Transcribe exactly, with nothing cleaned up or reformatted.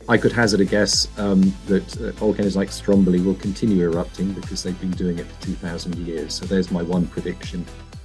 I could hazard a guess um, that uh, volcanoes like Stromboli will continue erupting because they've been doing it for two thousand years. So there's my one prediction.